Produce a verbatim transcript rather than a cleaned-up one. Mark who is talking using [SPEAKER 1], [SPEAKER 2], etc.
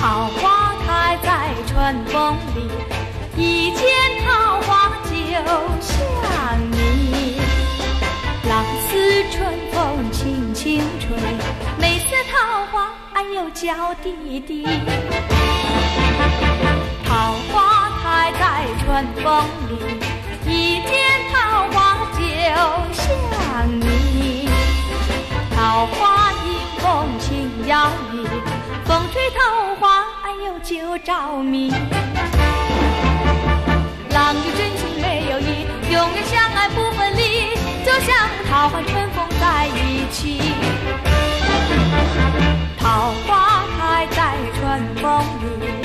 [SPEAKER 1] 桃花开在春风里，一见桃花就想你。浪似春风轻轻吹，美似桃花哎呦娇滴滴。桃花开在春风里，一见桃花就想你。桃花迎风轻摇曳，风吹桃花哎呦就着迷。郎女真情没有意，永远相爱不分离，就像桃花春风在一起。桃花开在春风里，